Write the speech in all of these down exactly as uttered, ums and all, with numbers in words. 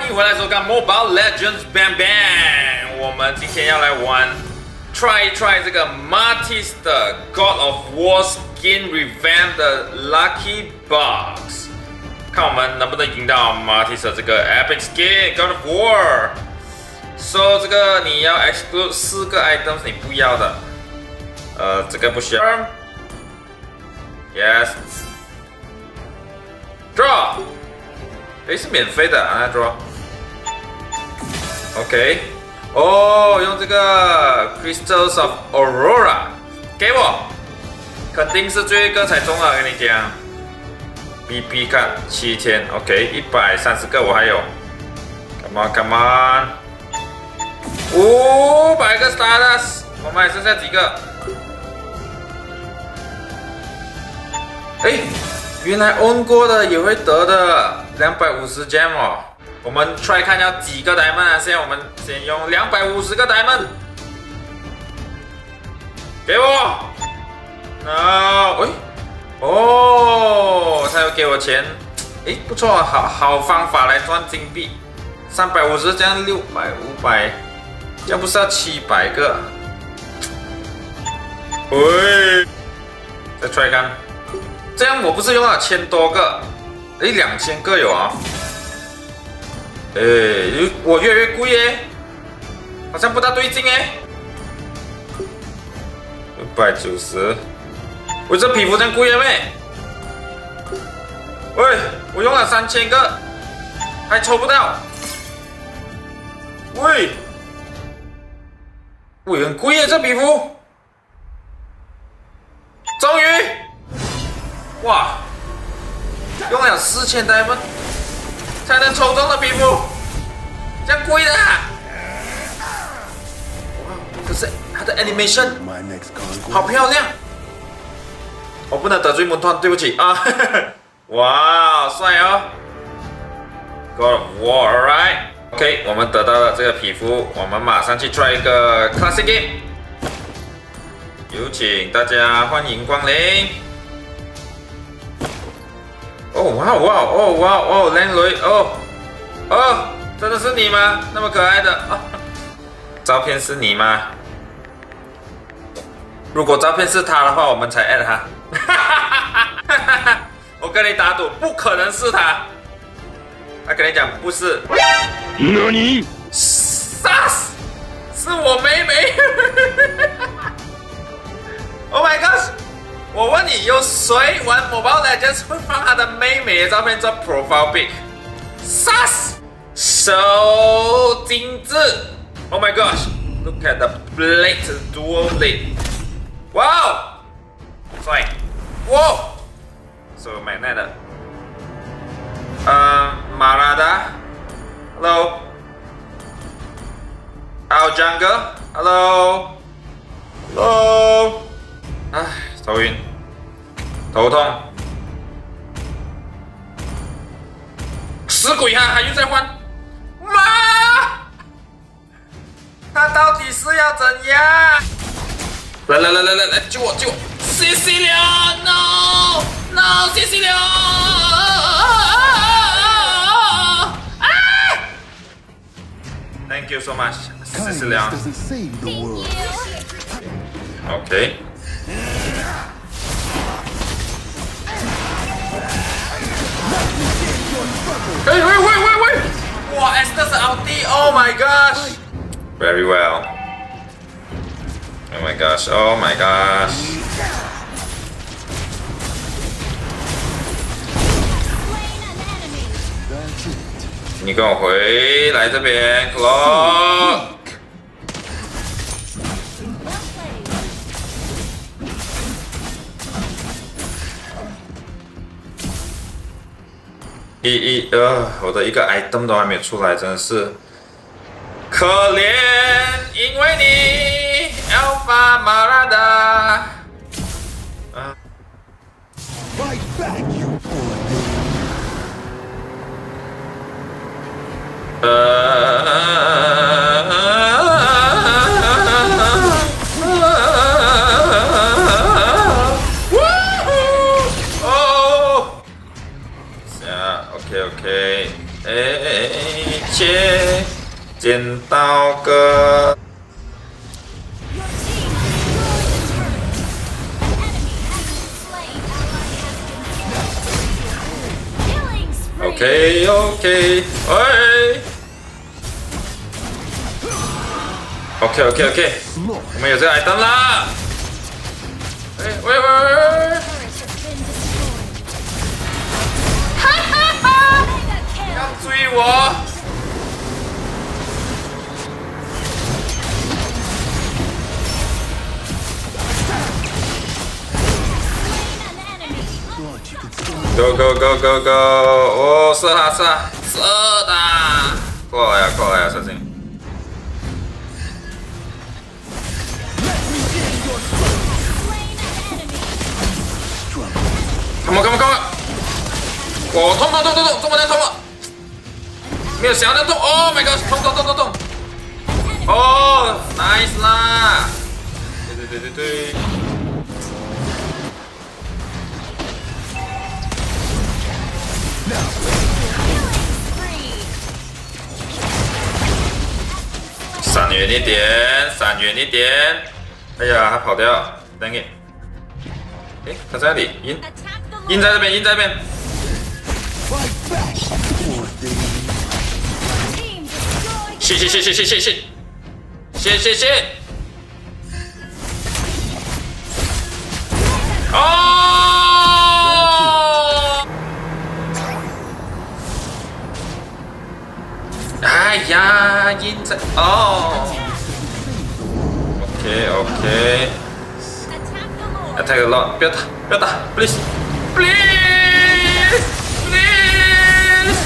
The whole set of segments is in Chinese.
迎回来收看 Mobile Legends Bang Bang。我们今天要来玩 try 一 try 这个 Martis 的 God of War Skin Revamp 的 Lucky Box， 看我们能不能赢到 Martis 的这个 Epic Skin God of War。说、so, 这个你要 exclude 四个 items 你不要的，呃，这个不需要。Yes。Draw。诶，是免费的啊 ，draw。OK， 哦，用这个 Crystals of Aurora， 给我，肯定是最后一个才中了，跟你讲。B B 看七千 ，OK， 一百三十个我还有 ，Come on，Come on， 五百个 Stardust， 我们还剩下几个？哎，原来 own 过的也会得的。两百五十 gem 哦，我们 try 看要几个 diamond 啊？现在我们先用两百五十个 diamond， 给我。no， 哎，哦，他又给我钱，哎，不错啊，好好方法来赚金币。三百五十这样六百五百，这样不是要七百个？喂，再 try 看，这样我不是用了千多个？哎，两千个有啊！哎，我越来越贵耶，好像不大对劲哎。六百九十，我这皮肤这样贵了没？喂，我用了三千个，还抽不到。喂，喂，很贵耶这皮肤。终于，哇！用了四千 diamond 才能抽中的皮肤，这样贵的、啊！哇，可是它的 animation 好漂亮，我不能得罪门团，对不起啊！哇，帅哦 ！God of War， alright，OK， 我们得到了这个皮肤，我们马上去 try 一个 classic game， 有请大家欢迎光临。哦哇哇哦哇哦，靓女哦哦，真的是你吗？那么可爱的、哦、照片是你吗？如果照片是他的话，我们才 add 他。我跟你打赌，不可能是他。他跟你讲不是。 何？ 杀死！是我妹妹。Oh my gosh！我问你，有谁玩 Mobile Legends 会放他的妹妹的照片做 profile pic？ 杀死！手精致 ！Oh my gosh！ Look at the blade, dual blade！ 哇哦，帅！哇，是有买那的。嗯，马拉达 ，Hello。Al Jungle，Hello。Hello。唉，头晕。头痛，死鬼哈、啊，他又在换，妈！他到底是要怎样？来来来来来来，救我救我！谢谢了 ，no no， 谢谢了！啊 ！Thank you so much， 谢谢了。OK。哎喂喂喂喂！哇 ，Esther 是 ulti，Oh my gosh！Very well。Oh my gosh！Oh my gosh！ 你跟我回来这边 ，Clock。一一呃，我的一个 item 都还没有出来，真的是可怜，因为你 Alpha Marada。啊。OK OK， 哎哎哎， 切，剪刀哥。 OK OK， 喂 ，OK OK OK， 我们有这个 item 啦！喂喂喂喂！哈哈哈！要追我！Go go go go go！ 哦，射他射他射他！过来呀过来呀，小心！Come on come on come on！ 我痛痛痛痛痛，这么难痛了！没有想象中 ，Oh my god！ 痛痛痛痛痛！哦 ，nice 啦！对对对对对。 闪远一点，闪远一点！哎呀，他跑掉 ，dang it！ 哎，他在哪里？阴，阴在这边，阴在这边。谢谢谢谢谢谢谢谢谢谢！哦！ 哎呀，阴在哦 ，OK OK， attack a lot， 不要打不要打 ，please please please，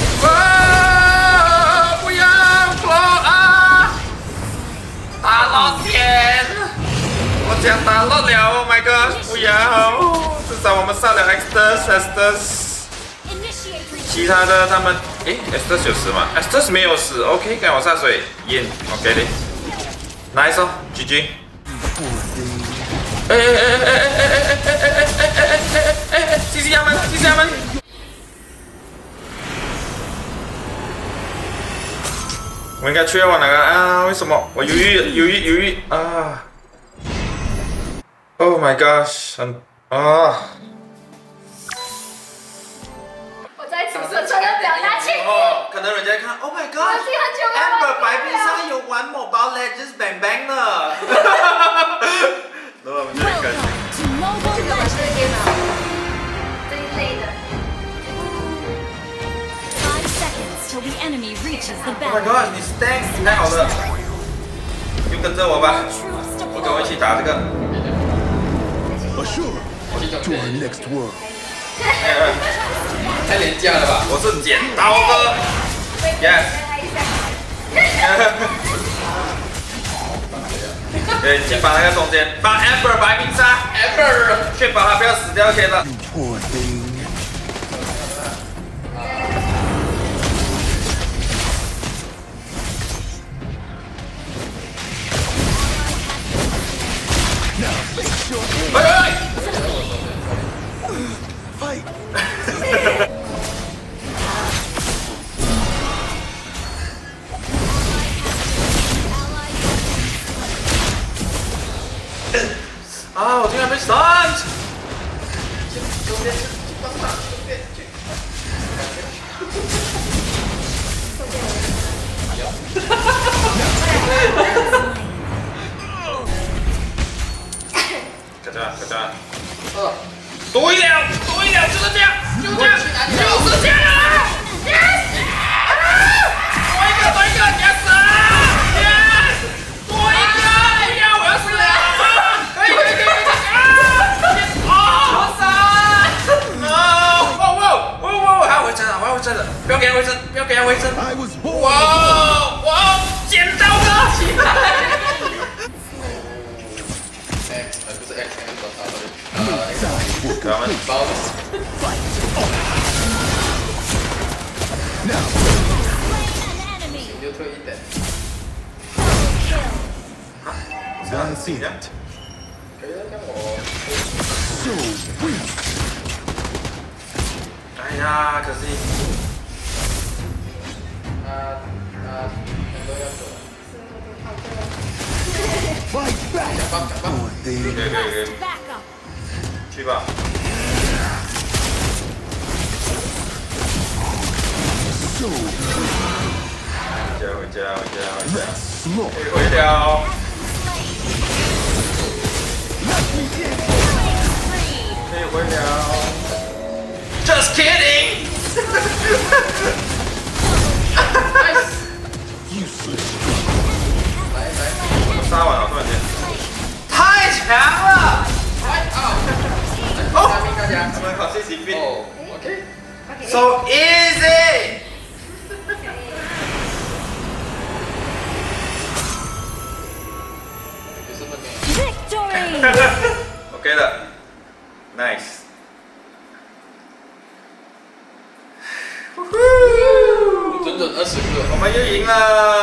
啊，不要 close 啊，打落天，我讲打落了 ，Oh my god， 不要，至少我们杀了 Estus Estus。 其他的他们，诶 ，Estus 有死吗 ？Estus 没有死 ，OK， 赶我下水 ，in， OK 的 ，nice 哦 ，G G。哎哎哎哎哎哎哎哎哎哎哎哎哎 ！C C 他们 ，C C 他们。我应该缺我哪个啊？为什么？我犹豫犹豫犹豫啊 ！Oh my gosh， 很啊。 真诚的表达歉意。 哦，可能人家看 ，Oh my God，Amber 白冰沙有玩 Mobile Legends Bang Bang 呢。然后我们就很开心。 这个玩这个电脑这一类的。 Oh my God， 你 Stank 太好了，就跟着我吧，我跟我一起打这个。 To our next world. 太廉价了吧！我是剪刀哥 ，yes。对，先把那个中间，把 Amber 白冰沙 ，Amber， 确保他不要死掉 ，OK 了。 Poor thing. 喂喂！啊！我竟然被闪！中间去帮他，中间去。哈哈哈哈哈！快点，快点！呃，对了，对了，就是这样，就是这样，就是这样啊 ！Yes！ 啊！多一个，多一个 ，Yes！ Yes！ 多一个，不要，我要死了！可以，可以，可以，可以啊 ！Yes！ 啊！好闪 ！No！ 哇哇哇哇！我要回城了，我要回城了！不要给他回城，不要给他回城！哇哇！剪刀哥起来！ X， 呃，不是 X， 是多少？呃，咱们包的。又退一点。啊？这样子呀？可以让我。哎呀，可惜。啊， Fight back! Poor 可以 thing. 可以可以，去吧。 So 回家回家回家回家， slow. 可以回了， Let me in. 可以回了。Just kidding 。 Useless. 我杀完了，突然间，太强了！哦，他们考 C C B。OK。So easy。 Victory! OK 了 ，Nice。 整整二十个， 我们又赢了。